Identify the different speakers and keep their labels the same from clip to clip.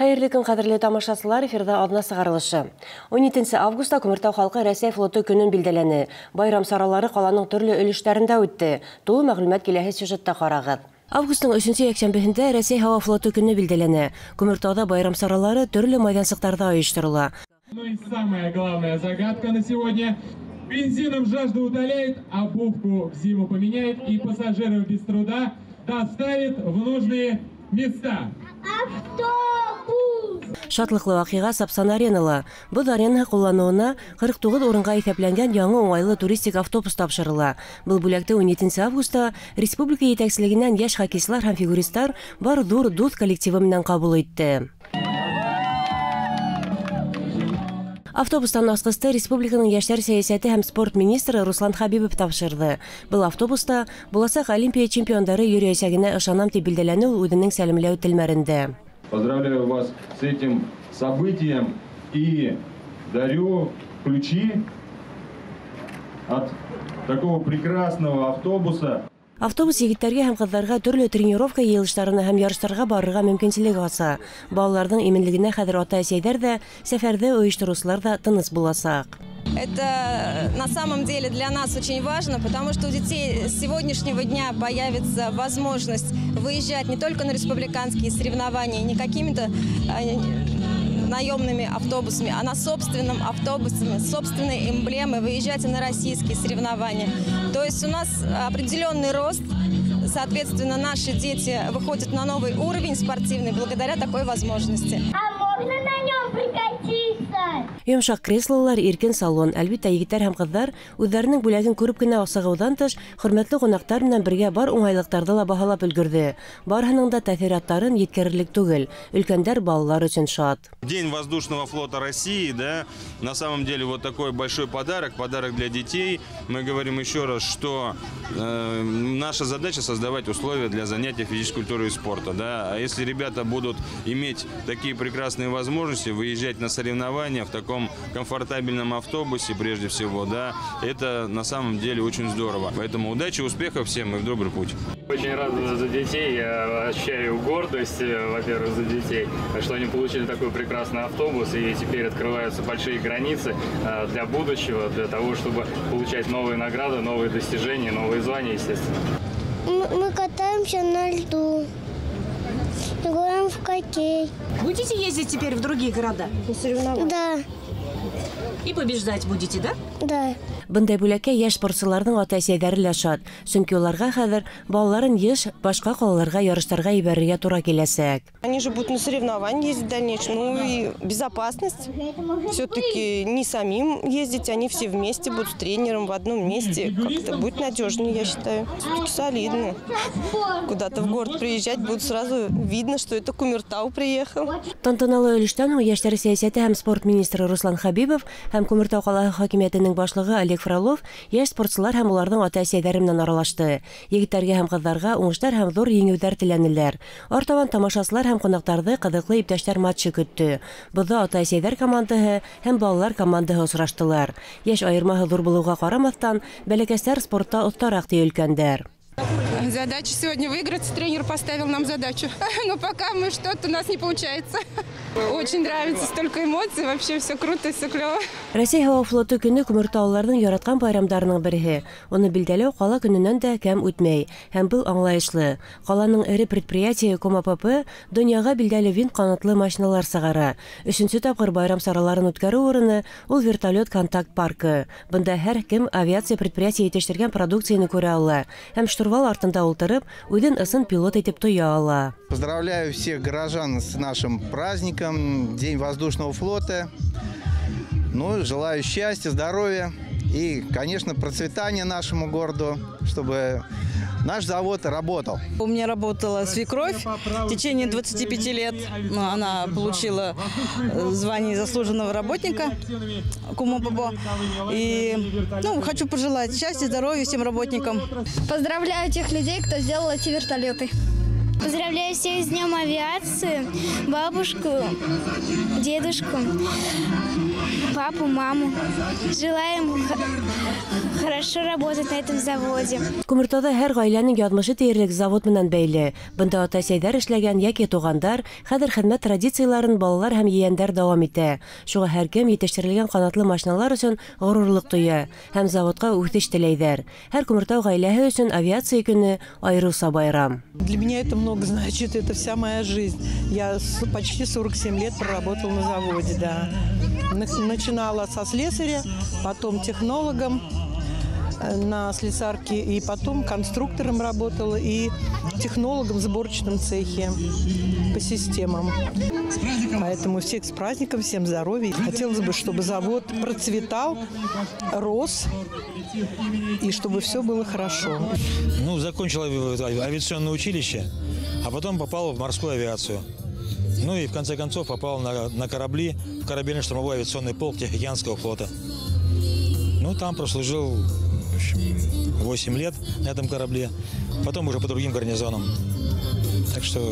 Speaker 1: Хайырлы көн, кадерле тамашачылар, эфирда адна сыгарылышы. 17 августта Күмертау халкы Рәсәй флоты көнен билдәләне. Байрам саралары каланың төрле өлешләрендә үтте. Тулы мәгълүмат киләсе сюжетта карагыз. Августның 3 якшәмбеһендә Рәсәй һава флоты көне билдәләнә. Күмертауда байрам саралары төрле майдансыктарда оештырыла.
Speaker 2: Ну и самая главная загадка на сегодня. Бензином жажду утоляет, обувку в зиму поменяет и пассажиров без труда доставит в нужные места.
Speaker 1: Шатлыклы вакыйга Сапсан аренала. Бу арена куллануына 49 урынга исәпләнгән яңа уңайлы туристик автобус тапшырыла. Бу бүләктә 17 августта республика җитәкчелегеннән яшь хоккейчылар һәм фигуристлар бар зур дуст коллективы менән кабул итте. Автобустан аскысты республиканың яшьләр сәясәте һәм спорт министры Руслан Хабибов тапшырды. Был автобуста булачак Олимпия чемпиондары йөрәячәгенә ышанам дип билдәләнде ул үзенең сәламләү телмәрендә.
Speaker 3: Поздравляю вас с этим событием и дарю ключи от такого прекрасного автобуса.
Speaker 1: Автобус егетләргә һәм кызларга төрле тренировка йыелышларына һәм ярышларга барырга мөмкинлек аса. Балаларның иминлегенә хәзер ата-әсәйләр дә, сәфәрдә оештыручылар да тыныс буласак.
Speaker 4: Это на самом деле для нас очень важно, потому что у детей с сегодняшнего дня появится возможность выезжать не только на республиканские соревнования, не какими-то наемными автобусами, а на собственном автобусе, собственной эмблемой выезжать на российские соревнования. То есть у нас определенный рост, соответственно, наши дети выходят на новый уровень спортивный благодаря такой возможности.
Speaker 5: А можно на нем прокатиться?
Speaker 1: Йомшак креслолар, иркен салон, әлбиттә егетләр һәм кызлар үзләренең бүләген күреп кенә асыгудан тыш, хөрмәтле кунаклар белән бергә бар уңайлыктарда ла баһалап өлгерде. Барыһының да тәэсираттарын yetkерерлек түгел. Өлкәннәр балалар өчен шат.
Speaker 6: День воздушного флота России, да, на самом деле вот такой большой подарок для детей. Мы говорим еще раз, что наша задача создавать условия для занятия физической культурой и спорта, да. А если ребята будут иметь такие прекрасные возможности выезжать на соревнования в таком комфортабельном автобусе, прежде всего, да, это на самом деле очень здорово. Поэтому удачи, успехов всем и в добрый путь.
Speaker 7: Очень рад за детей, я ощущаю гордость, во-первых, за детей, что они получили такой прекрасный автобус, и теперь открываются большие границы для будущего, для того, чтобы получать новые награды, новые достижения, новые звания, естественно.
Speaker 5: Мы катаемся на льду, играем в хоккей.
Speaker 8: Будете ездить теперь в другие города?
Speaker 5: Да.
Speaker 8: И побеждать будете, да?
Speaker 5: Да.
Speaker 1: Бындай бүләккә яшь спортчыларның ата-әсәйләре лә шат. Чөнки уларга хәзер балаларын еш башка калаларга ярыштарга ибәрергә туры киләсәк.
Speaker 9: Они же будут на соревнования ездить в дальнейшем. Ну и безопасность. Все-таки не самим ездить, они все вместе будут с тренером в одном месте. Как-то будет надежнее, я считаю. Все-таки солидно. Куда-то в город приезжать будет сразу видно, что это Күмертау приехал.
Speaker 1: Тантаналы өлештән һәм яшьләр сәясәте һәм спорт министры Руслан Хабибов һәм Күмертау каласы хакимиятенең башлыгы Олег Фролов яшь спортчылар һәм уларның ата-әсәйләре белән аралашты. Егетләргә һәм кызларга уңышлар һәм зур җиңүләр теләнеләр. Артабан тамашачылар һәм кунакларны кызыклы иптәшләр матчы көтте. Буда ата-әсәйләр командаһы һәм балалар командаһы очраштылар. Яшь аермаһы зур булуга карамастан, бәләкәсләр спортта остарак ди өлкәннәр.
Speaker 10: Задача сегодня выиграть. Тренер поставил нам задачу. Но пока у нас не получается. Очень нравится, столько эмоций. Вообще все круто, все клево.
Speaker 1: Рәсәй һава флоты көне Күмертауларның яраткан байрамдарының бере. Оны билдәләү кала көненнән дә кәм үтмәй. Һәм бу аңлаешлы. Каланың эре предприятие КОМАПП дөньяга билдәле винт канатлы машиналар сыгара. 3нче тапкыр байрам сараларын үткәрү урыны ул вертолет контакт паркы. Бында һәр кем авиация предприятие итештергән продукцияны күрә ала. Һәм штурвал артында ултырып, үден ысын пилот итеп тоя ала.
Speaker 11: Поздравляю всех горожан с нашим праздником, День воздушного флота. Ну, желаю счастья, здоровья и, конечно, процветания нашему городу, чтобы наш завод работал.
Speaker 9: У меня работала свекровь в течение 25 лет. Она получила звание заслуженного работника КУМОПО. И хочу пожелать счастья, здоровья всем работникам.
Speaker 5: Поздравляю тех людей, кто сделал эти вертолеты. Поздравляю всех с Днем авиации, бабушку, дедушку, папу, маму. Желаем хорошо работать на этом заводе.
Speaker 1: Күмертауда һәр гаиләнең язмышы тиерлек завод менән бәйле. Бында ата-әсәйләр эшләгән яки тугандар, хәзер хезмәт традицияларын балалар һәм ейәндәр дәвам итә. Шуңа һәркем җитештерелгән канатлы машиналар өчен горурлык тоя һәм заводка үсеш теләйдер. Һәр Күмертау гаиләһе өчен авиация көне аеруча байрам.
Speaker 12: Для меня это много значит, это вся моя жизнь. Я почти 47 лет проработала на заводе, да. Начинала со слесаря, потом технологом на слесарке, и потом конструктором работала, и технологом в сборочном цехе по системам. Поэтому всех с праздником, всем здоровья. Хотелось бы, чтобы завод процветал, рос, и чтобы все было хорошо.
Speaker 13: Закончила авиационное училище, а потом попала в морскую авиацию. И в конце концов попал на корабли, в корабельно-штурмовой авиационный полк Тихоокеанского флота. Там прослужил 8 лет на этом корабле, потом уже по другим гарнизонам. Так что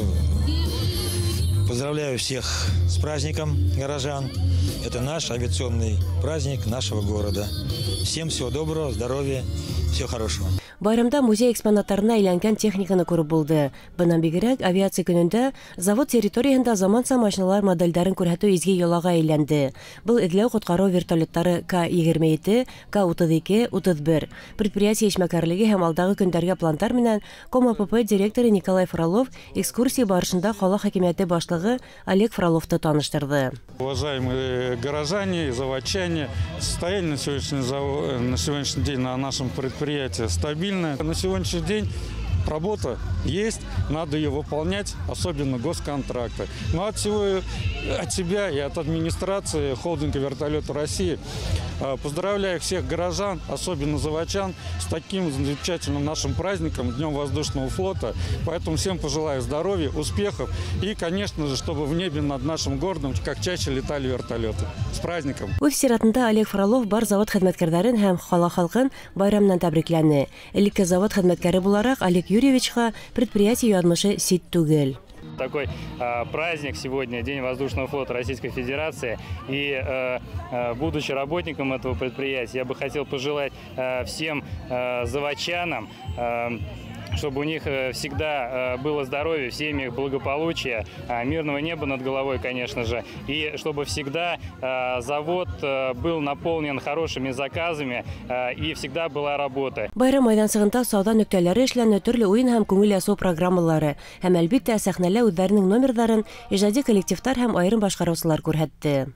Speaker 13: поздравляю всех с праздником горожан. Это наш авиационный праздник нашего города. Всем всего доброго, здоровья, всего хорошего.
Speaker 1: Байрамда музей экспонаттарына әйләнгән техниканы күреп булды. Бынан бигрәк авиация көнендә завод территориясендә заманча машиналар модельләрен күрсәтү изге йолага әйләнде. Был эҙләү ҡотҡарыу вертолеттары К-27, К-32, 31. Предприятие эшмәкәрлеге һәм алдагы көндәргә пландар менән КОМАПП директоры Николай Фролов экскурсия барышында ҡала хакимиәте башлығы Олег Фроловты таныштырҙы.
Speaker 14: Уважаемые горожане, заводчане, состояние на сегодняшний день на нашем предприятии стабильное. На сегодняшний день работа есть, надо ее выполнять, особенно госконтракты. От себя и от администрации холдинга «Вертолеты России» поздравляю всех горожан, особенно заводчан, с таким замечательным нашим праздником, Днем воздушного флота. Поэтому всем пожелаю здоровья, успехов и, конечно же, чтобы в небе над нашим городом как чаще летали вертолеты. С праздником!
Speaker 1: Үз сиратында Олег Фролов бар завод хеҙмәткәрҙәрен һәм ҡала халҡын байрамнан тәбрикләне. Элекке завод хеҙмәткәре булараҡ Олег Юрьевичҡа предприятие яҙмышы сит түгел.
Speaker 7: Такой праздник сегодня, День воздушного флота Российской Федерации. И будучи работником этого предприятия, я бы хотел пожелать всем заводчанам, чтобы у них всегда было здоровье, в семьях благополучие, мирного неба над головой, конечно же, и чтобы всегда завод был наполнен хорошими заказами и всегда была работа.
Speaker 1: Байрам майдансығында сауда нөктәләре эшләне, төрле уен һәм күңел ясау программалары һәм әлбиттә сәхнәлә үҙҙәренең номерҙарын ижади коллективтар һәм айырым башҡарыусылар күрһәтте.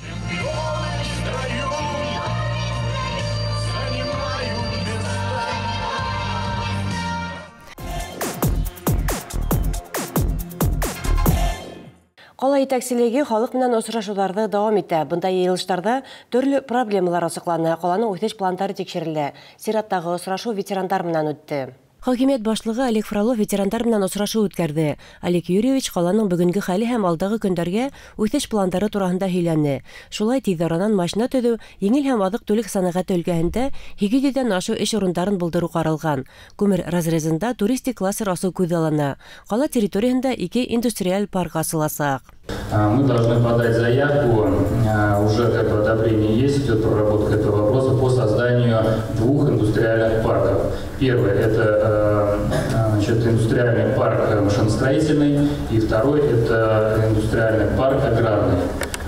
Speaker 1: Ҡала етәкселеге халыҡ менән осрашыуҙарҙы дауам итә. Бында йыйылыштарҙа төрлө проблемалар асыҡланы, ҡаланың үҫеш пландары тикшерелә. Сираттағы осрашыу ветерандар менән үтте. Хакимиәт башлығы Олег Фролов ветерандар менән осрашыу үткәрҙе. Олег Юрьевич ҡаланың бөгөнгө хәле һәм алдағы көндәргә үҫеш пландары тураһында һөйләне. Шулай тиҙ аранан машина төҙөү, еңел һәм аҙыҡ-түлек сәнәғәте өлкәһендә 200-дән ашыу эш урындарын булдырыу ҡаралған. Күмер разрезында туристик кластер асыу күҙаллана. Ҡала территорияһында 2 индустриаль парк асыласаҡ.
Speaker 15: Мы должны подать заявку, уже как бы одобрение есть, идет проработка этого вопроса по созданию 2 индустриальных парков. Первый – это индустриальный парк машиностроительный, и второй – это индустриальный парк аграрный.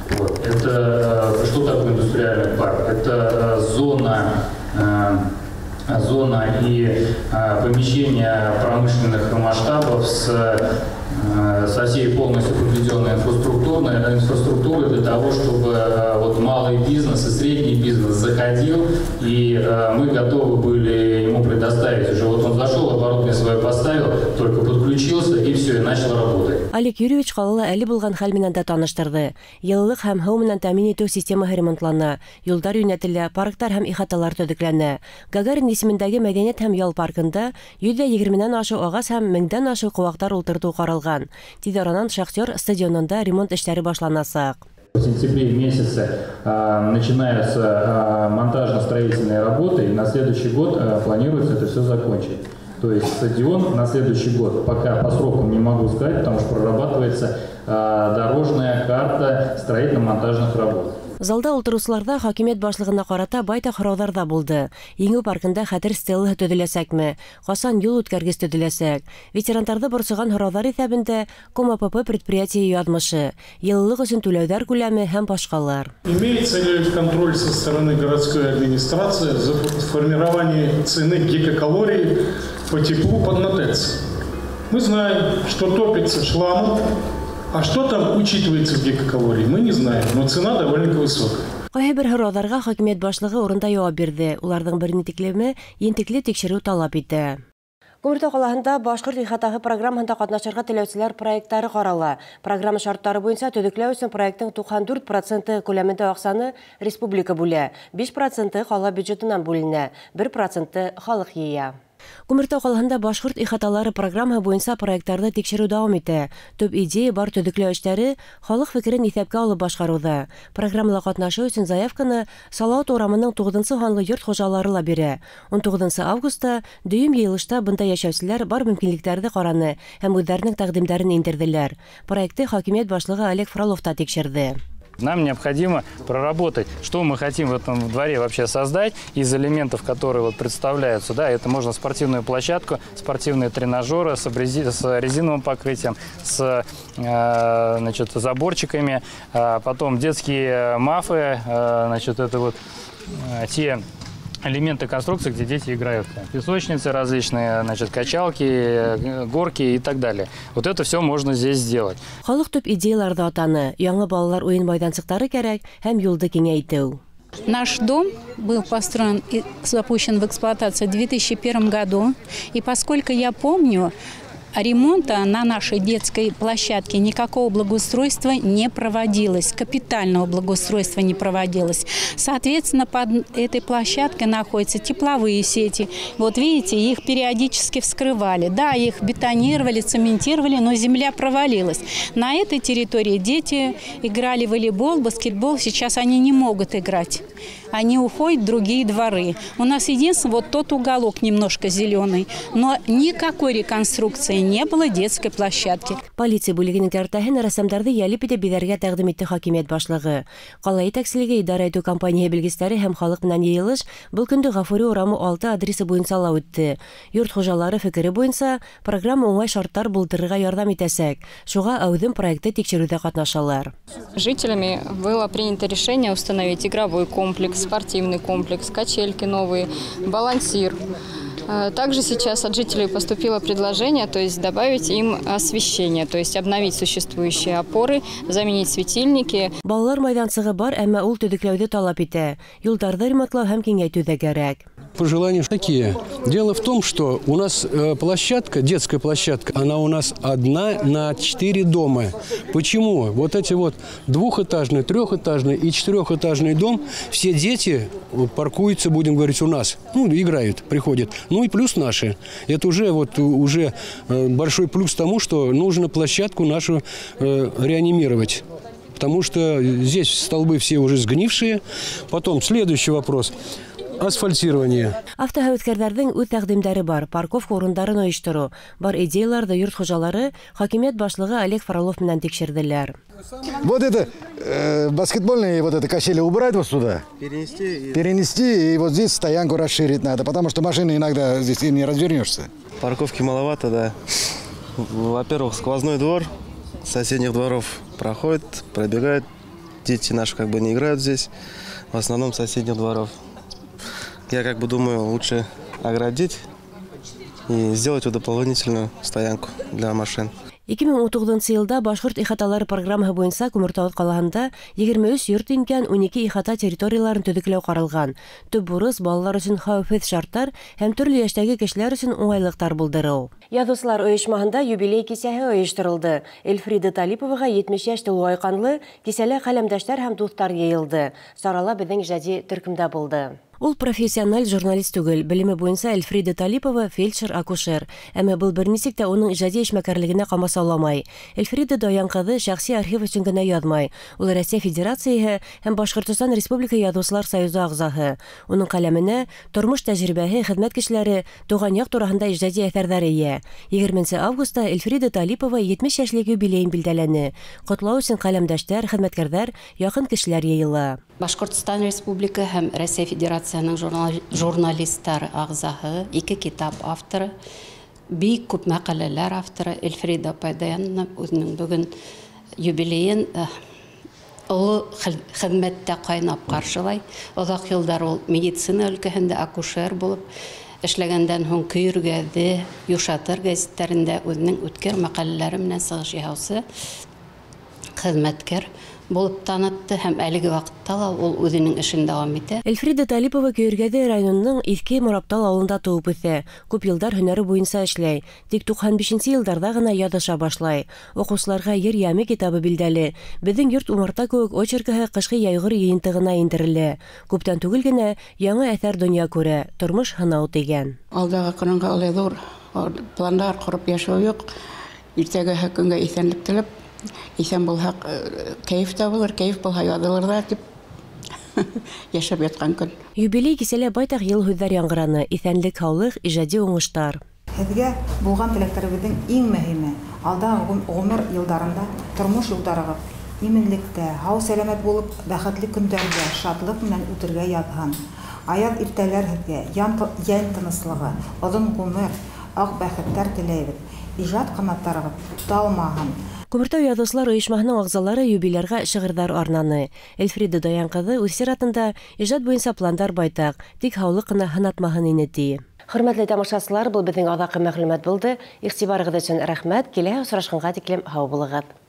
Speaker 15: Что такое индустриальный парк? Это зона и помещение промышленных масштабов со всей полностью подведенной инфраструктурой для того, чтобы малый бизнес и средний бизнес заходил, и мы готовы были ему предоставить. Уже он зашел, оборудование свое поставил, только подключился и все, и начал работать.
Speaker 1: Олег Юрьевич ҡалала әле булған хәл менән дә таныштырҙы. Йылылыҡ һәм һыу менән тәьмин итеү системаһы ремонтлана, юлдар йүнәтелә, парктар һәм ихаталар төҙөкләнә. Гагарин исемендәге мәҙәниәт һәм ял паркында 120-нән ашыу ағас һәм 1000-дән ашыу ҡыуаҡтар ултыртыу ҡаралған. Тиҙ аранан Шахтер стадионында ремонт эштәре башланасаҡ.
Speaker 15: В сентябре месяце начинаются монтажно-строительные работы, и на следующий год планируется это все закончить. То есть стадион на следующий год, пока по срокам не могу сказать, потому что прорабатывается дорожная карта строительно-монтажных работ.
Speaker 1: Залда ултырыусыларда хакимият башлыгына карата байтак сораулар да булды. Еңү паркында хәтер стеллаһы төҙөләсәкме? Касан юл үткәргес төҙөләсәк? Ветерандарды борсыган сораулар иҫәбендә КОМАПП предприятие яҙмышы, йыллыҡ өсөн түләүҙәр күләме һәм башҡалар.
Speaker 16: Имеется ли контроль со стороны городской администрации за формирование цены гигакалорий по теплу под НАТЭЦ? Мы знаем, что топится шламом, а что там учитывается в гигакалории, мы не знаем, но цена довольно высокая.
Speaker 1: Кайһы бер һорауларға хакимият башлыгы урында яуап бирҙе. Уларҙың берне тиклеме ентекле тикшереү талап итә. Күмертау ҡалаһында башҡорт ихатаһы программаһында ҡатнашырға теләүселәр проекттары ҡарала. Программа шарттары буйынса төҙөкләү өсөн проекттың 94% күләмендә аҡсаны республика бүлә, 5% ҡала бюджетынан бүленә, 1% халыҡ йыя. Күмертау ҡалаһында башҡорт ихаталары программа буйынса проекттарҙы тикшереү дауам итә. Төп идея бар төҙөкләү эштәре халыҡ фекерен иҫәпкә алып башҡарыуҙа. Программала ҡатнашыу өсөн заявканы Салауат урамының 9-нсы һанлы йорт хужалары ла бирә. 19 августта дөйөм йыйылышта бында йәшәүселәр бар мөмкинлектәрҙе ҡараны һәм үҙҙәренең тәҡдимдәрен индерҙеләр. Проектты хакимиәт башлығы Олег Фролов та тикшерҙе.
Speaker 7: Нам необходимо проработать, что мы хотим в этом дворе вообще создать из элементов, которые вот представляются. Да, это можно спортивную площадку, спортивные тренажеры с резиновым покрытием, с заборчиками, потом детские мафы, это вот те элементы конструкции, где дети играют. Песочницы различные, качалки, горки и так далее. Вот это все можно здесь сделать.
Speaker 1: Халык төп идеяларда атаны. Яңы балалар уен майданчыктары кәрәк һәм юлды киңәйтү.
Speaker 17: Наш дом был построен и запущен в эксплуатацию в 2001 году. И поскольку я помню, ремонта на нашей детской площадке никакого благоустройства не проводилось, капитального благоустройства не проводилось. Соответственно, под этой площадкой находятся тепловые сети. Вот видите, их периодически вскрывали. Да, их бетонировали, цементировали, но земля провалилась. На этой территории дети играли в волейбол, баскетбол. Сейчас они не могут играть. Они уходят в другие дворы. У нас единственное, вот тот уголок немножко зеленый, но никакой реконструкции не было детской площадки.
Speaker 1: Полиция бүлегенең картаһын рәсемдәрҙе йәлеп итеп бирергә тәҡдим итте хакимиәт башлығы. Ҡала етәкселеге идара итеү компания белгестәре һәм халыҡ менән йыйылыш был көндө Ғафури урамы 6 адресы буйынса ла үтте. Йорт хужалары фекере буйынса программа уңай шарттар булдырырға ярҙам итәсәк. Шуға әүҙем проекты тикшереүҙә ҡатнашалар.
Speaker 18: Жителями было принято решение установить игровой комплекс, спортивный комплекс, качельки новые, балансир. Также сейчас от жителей поступило предложение, то есть добавить им освещение, то есть обновить существующие опоры, заменить светильники.
Speaker 1: Балалар майданчығы бар, әммә ул төҙөкләүҙе талап итә. Юлдарҙы ремонтлау һәм киңәйтү дә кәрәк.
Speaker 19: Пожелания такие. Дело в том, что у нас площадка, детская площадка, она у нас 1 на 4 дома. Почему? Вот эти вот двухэтажный, трехэтажный и четырехэтажный дом, все дети паркуются, будем говорить, у нас. Играют, приходят. Ну и плюс наши. Это уже большой плюс тому, что нужно площадку нашу реанимировать. Потому что здесь столбы все уже сгнившие. Потом следующий вопрос. Асфальтирование.
Speaker 1: Автоһәүәткәрҙәрҙең үҙ тәҡдимдәре бар. Парковка урындарын ойоштороу. Бар идеяларҙы йорт хужалары хакимиәт башлығы Олег Фролов менән тикшерҙеләр.
Speaker 20: Вот это баскетбольные качели убрать вот сюда. Перенести и вот здесь стоянку расширить надо, потому что машины иногда здесь не развернешься.
Speaker 21: Парковки маловато, да. Во-первых, сквозной двор, с соседних дворов проходит, пробегает. Дети наши не играют здесь, в основном соседних дворов. Я думаю, лучше оградить и сделать дополнительную стоянку для машин.
Speaker 1: 2019 йылда башҡорт ихаталары программаһы буйынса Күмертау ҡалаһында 23 йорт ингән 12 ихата территорияларын төҙөкләү ҡаралған. Төп бурыс балалар өсөн хәүефһеҙ шарттар һәм төрлө йәштәге кешеләр өсөн уңайлыҡтар булдырыу. Яҙыусылар ойошмаһында юбилей кисәһе ойошторолды. Эльфрида Талиповаға 70 йәш тулыу айҡанлы кисәлә ҡәләмдәштәр һәм дуҫтар йыйылды. Сарала беҙҙең ижади төркөмдә булды. Ул профессиональ журналист түгел, белеме буенча Эльфрида Талипова фельдшер-акушер. Әмма был бер нисек тә уның иҗади эшмәкәрлегенә камасауламай. Эльфрида Даян кызы шәхси архив өчен генә язмай. Ул Россия Федерациясе һәм Башкортстан Республика Язучылар союзы агзаһы. Уның каләменә тормыш тәҗрибәһе, хезмәт кешеләре, туган як турында иҗади әсәрләре ия. 20 августта Эльфрида Талипова 70 яшьлек юбилейын билдәләне. Котлау өчен каләмдәшләр, хезмәткәрләр, якын кешеләр йыйыла.
Speaker 2: Башкортстан Республика һәм Россия Федерацияның журналистлар агзаһы, 2 китап авторы, бик күп мәкаләләр авторы Эльфрида Даян үзенең бүген юбилейын олы хезмәттә кайнап каршылай. Озак еллар ул медицина өлкәһендә акушер булып эшләгәндән һоң Көйргәде, Юшатыр гәзитләрендә үзенең үткер мәкаләләре белән сыгыш яһаучы хезмәткәр булып танытты һәм әлеге вакытта ул үзенең эшен дәвам итә.
Speaker 1: Эльфрида Талипова Көйргәде районының Иске Мораптал авылында туып үсә. Күп елдар һөнәре буенча эшләй. Тик 95 елларда гына языша башлай. Укучыларга Ер яме китабы билдәле. Безнең йорт умарта күк очеркаһы кышкы яйгыр йыентыгына индерелә. Күптән түгел генә яңа әсәр дөнья күрә. Тормыш һынау дигән.
Speaker 22: Алдагы көнгә алай зур планнар корып яшәү юк. Иртәгәге көнгә исәнлек теләп, исән булһак, кайф табылыр, кайф булһа язылыр да дип яшәп яткан көн.
Speaker 1: Юбилей кисәлә байтак ел һүзләр яңгыраны. Исәнлек, һаулык, иҗади уңыштар.
Speaker 23: Һезгә булган теләкләребезнең иң мөһиме алдагы гомер елдарында тормыш юлдарыгыз иминлектә, һау сәламәт булып, бәхетле көндәрдә шатлык белән үтәргә язган. Аяк иртәләр һезгә ян тыныслыгы, озын гомер, ак бәхеттәр теләйбез. Иҗат канатларыгыз талмаган.
Speaker 1: Күмертау язучылар оешмаһының агзалары юбилярга шигырьләр арнаны. Эльфрида Даян кызы үз сиратында иҗат буенча пландар байтак, тик һаулык кына һынатмаһын ине ди. Хөрмәтле тамашачылар, бу безнең адакы мәгълүмат булды. Игътибарыгыз өчен рәхмәт. Киләсе очрашканга тиклем һау булыгыз.